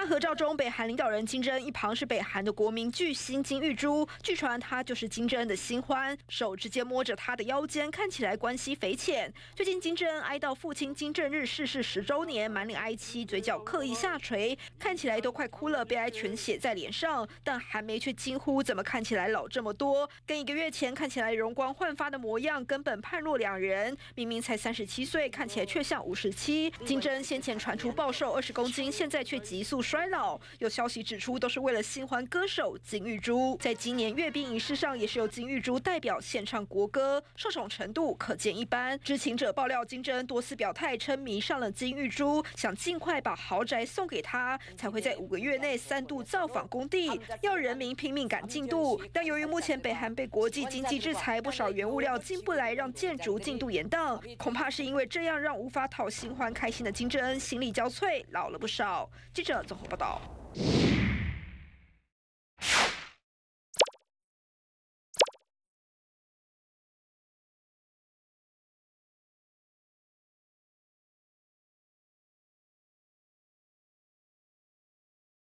张合照中，北韩领导人金正恩一旁是北韩的国民巨星金玉珠，据传他就是金正恩的新欢，手直接摸着他的腰间，看起来关系匪浅。最近金正恩哀悼父亲金正日逝世10周年，满脸哀戚，嘴角刻意下垂，看起来都快哭了，悲哀全写在脸上。但韩媒却惊呼：怎么看起来老这么多？跟1个月前看起来容光焕发的模样根本判若两人。明明才37岁，看起来却像57。金正恩先前传出暴瘦20公斤，现在却急速衰老。有消息指出，都是为了新欢歌手金玉珠。在今年阅兵仪式上，也是由金玉珠代表献唱国歌，受宠程度可见一斑。知情者爆料，金正恩多次表态称迷上了金玉珠，想尽快把豪宅送给她，才会在5个月内3度造访工地，要人民拼命赶进度。但由于目前北韩被国际经济制裁，不少原物料进不来，让建筑进度延宕。恐怕是因为这样，让无法讨新欢开心的金正恩心力交瘁，老了不少。记者综合报道。